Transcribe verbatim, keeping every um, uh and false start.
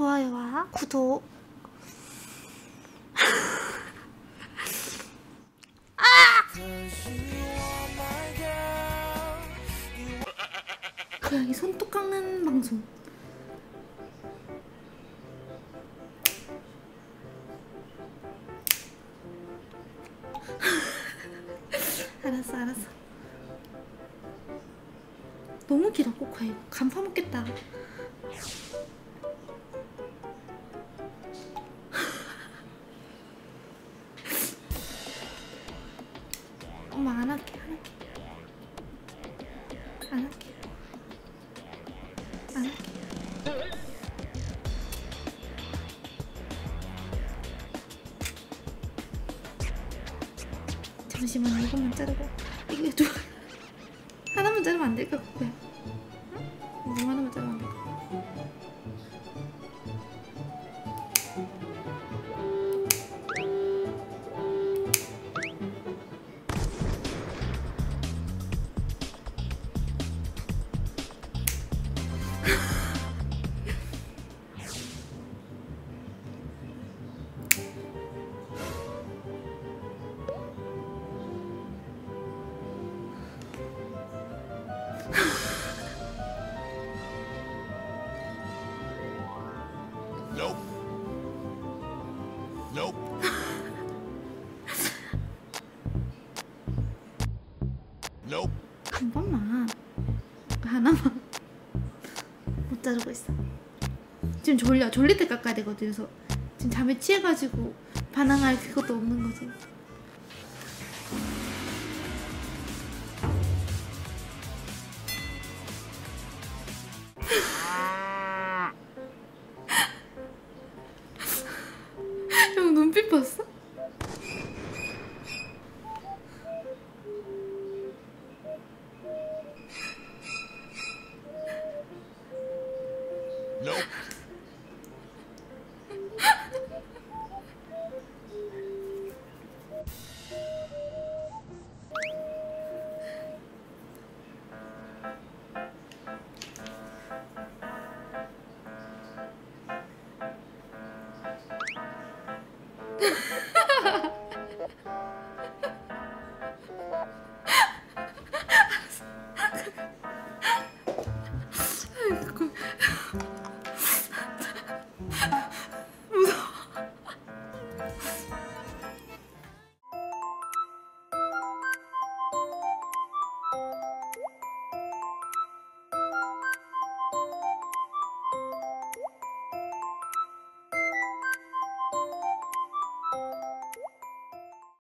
좋아요와 구독. 아! 고양이 손톱 깎는 방송. 알았어 알았어. 너무 길어 코코아. 이거 간 파먹겠다. 엄마 안 할게 안 할게 안 할게 안 할게. 잠시만 이것만 자르고. 이게 두 하나만 자르면 안 될까 코코야? 응? 이거 하나만 자르면 안 될까? Nope. Nope. Nope. 한 번만. 하나만. 못 자르고 있어. 지금 졸려. 졸릴 때 깎아야 되거든. 그래서 지금 잠에 취해가지고 반항할 그것도 없는 거지. 형 눈빛 봤어? Nope.